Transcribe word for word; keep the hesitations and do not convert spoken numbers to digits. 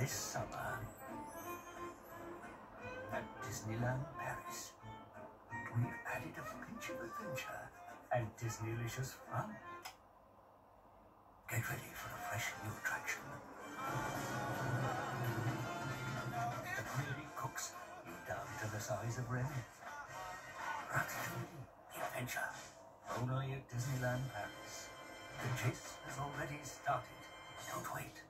This summer at Disneyland Paris, we've added a pinch of adventure and Disneylicious fun. Get ready for a fresh new attraction. That really cooks you down to the size of Remy. Ratatouille, the adventure. Only at Disneyland Paris. The chase has already started. Don't wait.